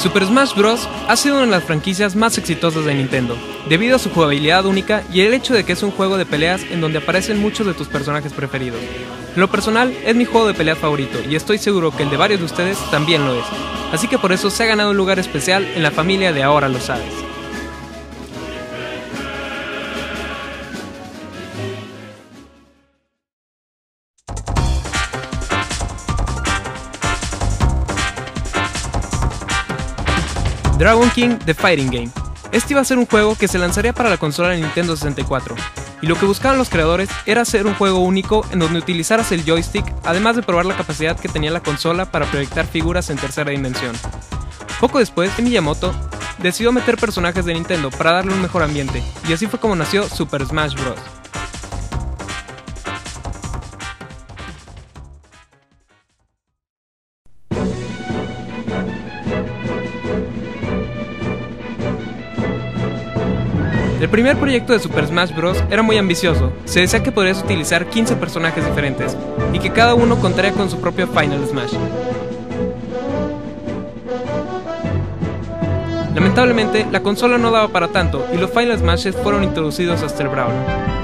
Super Smash Bros. Ha sido una de las franquicias más exitosas de Nintendo, debido a su jugabilidad única y el hecho de que es un juego de peleas en donde aparecen muchos de tus personajes preferidos. En lo personal, es mi juego de peleas favorito y estoy seguro que el de varios de ustedes también lo es, así que por eso se ha ganado un lugar especial en la familia de Ahora Lo Sabes. Dragon King: The Fighting Game. Este iba a ser un juego que se lanzaría para la consola de Nintendo 64, y lo que buscaban los creadores era hacer un juego único en donde utilizaras el joystick, además de probar la capacidad que tenía la consola para proyectar figuras en tercera dimensión. Poco después, Miyamoto decidió meter personajes de Nintendo para darle un mejor ambiente, y así fue como nació Super Smash Bros. El primer proyecto de Super Smash Bros. Era muy ambicioso, se decía que podrías utilizar 15 personajes diferentes, y que cada uno contaría con su propio Final Smash. Lamentablemente, la consola no daba para tanto, y los Final Smashes fueron introducidos hasta el Brawl.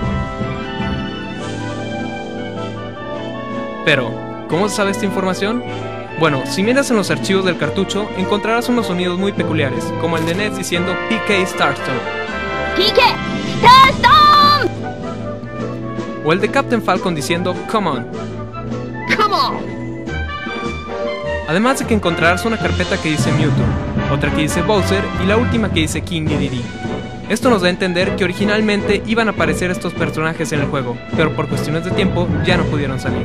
Pero, ¿cómo se sabe esta información? Bueno, si miras en los archivos del cartucho, encontrarás unos sonidos muy peculiares, como el de Ness diciendo PK Starstorm, PK Starstorm, o el de Captain Falcon diciendo Come on. come on. Además de que encontrarás una carpeta que dice Mewtwo, otra que dice Bowser y la última que dice King Dedede. Esto nos da a entender que originalmente iban a aparecer estos personajes en el juego, pero por cuestiones de tiempo ya no pudieron salir.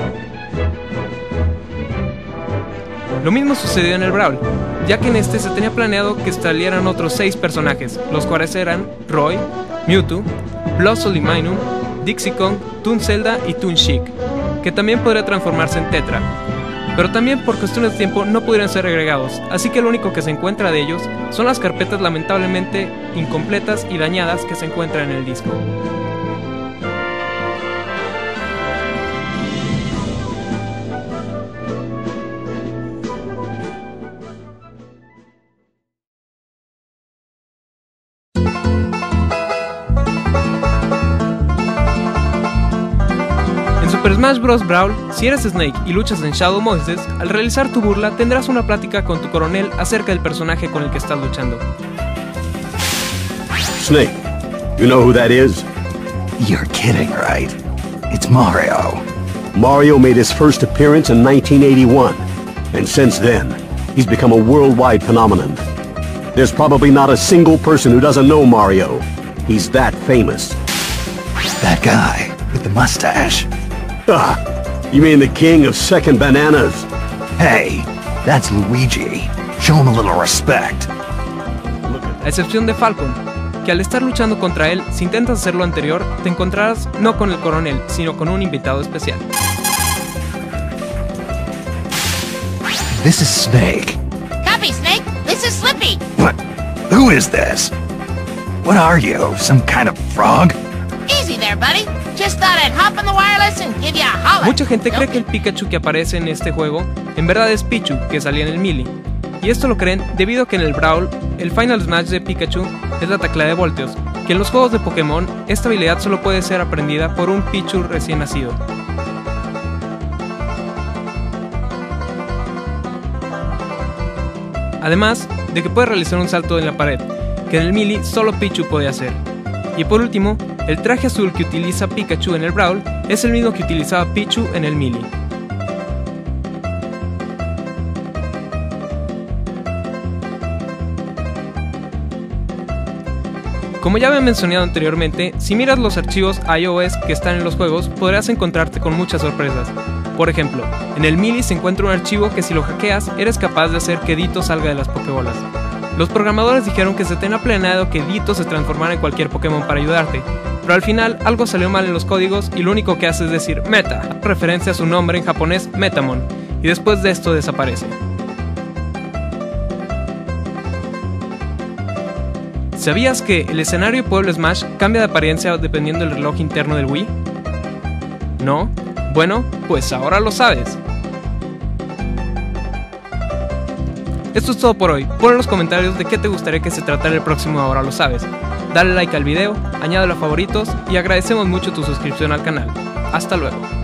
Lo mismo sucedió en el Brawl, ya que en este se tenía planeado que salieran otros 6 personajes, los cuales eran Roy, Mewtwo, Blossoli Minun, Dixie Kong, Toon Zelda y Toon Chic, que también podría transformarse en Tetra, pero también por cuestiones de tiempo no pudieron ser agregados, así que lo único que se encuentra de ellos son las carpetas lamentablemente incompletas y dañadas que se encuentran en el disco. Super Smash Bros. Brawl, si eres Snake y luchas en Shadow Monsters, al realizar tu burla tendrás una plática con tu coronel acerca del personaje con el que estás luchando. Snake, you know who that is? You're kidding, right? It's Mario. Mario made his first appearance in 1981, and since then, he's become a worldwide phenomenon. There's probably not a single person who doesn't know Mario. He's that famous. That guy with the mustache. Ah, you mean the king of second bananas? Hey, that's Luigi. Show him a little respect. A excepción de Falcon, que al estar luchando contra él, si intentas hacer lo anterior, te encontrarás no con el coronel, sino con un invitado especial. This is Snake. Copy, Snake. This is Slippy. What? Who is this? What are you, some kind of frog? Easy there, buddy. Just thought I'd hop on the wireless and give you a holler. Mucha gente cree que el Pikachu que aparece en este juego en verdad es Pichu, que salía en el Melee. Y esto lo creen debido a que en el Brawl, el Final Smash de Pikachu es la tacla de voltios, que en los juegos de Pokémon esta habilidad solo puede ser aprendida por un Pichu recién nacido. Además de que puede realizar un salto en la pared, que en el Melee solo Pichu puede hacer. Y por último, el traje azul que utiliza Pikachu en el Brawl es el mismo que utilizaba Pichu en el Melee. Como ya había mencionado anteriormente, si miras los archivos iOS que están en los juegos, podrás encontrarte con muchas sorpresas. Por ejemplo, en el Melee se encuentra un archivo que si lo hackeas, eres capaz de hacer que Ditto salga de las Pokébolas. Los programadores dijeron que se tenía planeado que Ditto se transformara en cualquier Pokémon para ayudarte, pero al final algo salió mal en los códigos y lo único que hace es decir Meta, referencia a su nombre en japonés Metamon, y después de esto desaparece. ¿Sabías que el escenario Pueblo Smash cambia de apariencia dependiendo del reloj interno del Wii? ¿No? Bueno, pues ahora lo sabes. Esto es todo por hoy. Pon en los comentarios de qué te gustaría que se tratara el próximo Ahora Lo Sabes. Dale like al video, añádelo a favoritos y agradecemos mucho tu suscripción al canal. Hasta luego.